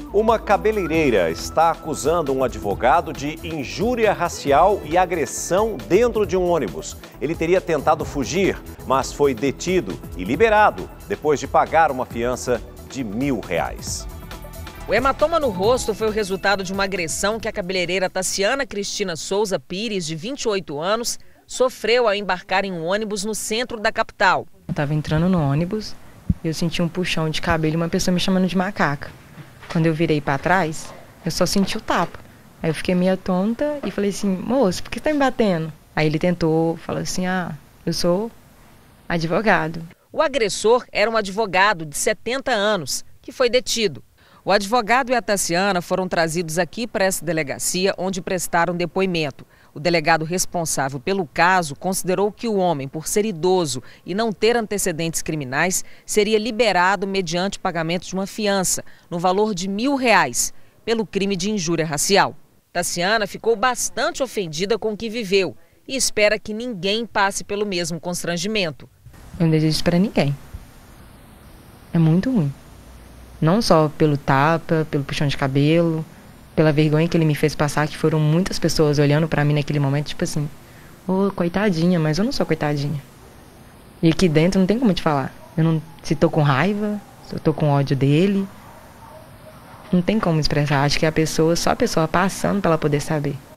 Uma cabeleireira está acusando um advogado de injúria racial e agressão dentro de um ônibus. Ele teria tentado fugir, mas foi detido e liberado depois de pagar uma fiança de R$ 1.000. O hematoma no rosto foi o resultado de uma agressão que a cabeleireira Taciana Cristina Souza Pires, de 28 anos, sofreu ao embarcar em um ônibus no centro da capital. Eu estava entrando no ônibus e eu senti um puxão de cabelo e uma pessoa me chamando de macaca. Quando eu virei para trás, eu só senti o tapa. Aí eu fiquei meio tonta e falei assim, moço, por que tá me batendo? Aí ele tentou, falou assim, eu sou advogado. O agressor era um advogado de 70 anos, que foi detido. O advogado e a Taciana foram trazidos aqui para essa delegacia, onde prestaram depoimento. O delegado responsável pelo caso considerou que o homem, por ser idoso e não ter antecedentes criminais, seria liberado mediante pagamento de uma fiança, no valor de R$ 1.000, pelo crime de injúria racial. Taciana ficou bastante ofendida com o que viveu e espera que ninguém passe pelo mesmo constrangimento. Eu não desejo isso para ninguém. É muito ruim. Não só pelo tapa, pelo puxão de cabelo, pela vergonha que ele me fez passar, que foram muitas pessoas olhando pra mim naquele momento, tipo assim, coitadinha, mas eu não sou coitadinha. E aqui dentro não tem como te falar. Eu não, se tô com raiva, se eu tô com ódio dele, não tem como expressar. Acho que só a pessoa passando pra ela poder saber.